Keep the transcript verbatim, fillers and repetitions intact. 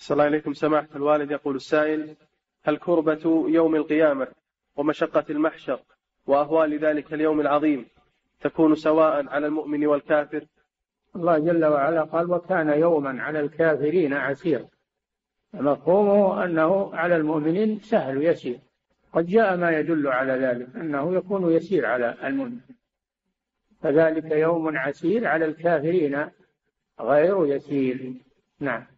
صلى الله عليكم سماحة الوالد. يقول السائل: هل كربة يوم القيامة ومشقة المحشر وأهوال ذلك اليوم العظيم تكون سواء على المؤمن والكافر؟ الله جل وعلا قال: وكان يوما على الكافرين عسيرا. مفهومه أنه على المؤمنين سهل ويسير، قد جاء ما يدل على ذلك أنه يكون يسير على المؤمن، فذلك يوم عسير على الكافرين غير يسير. نعم.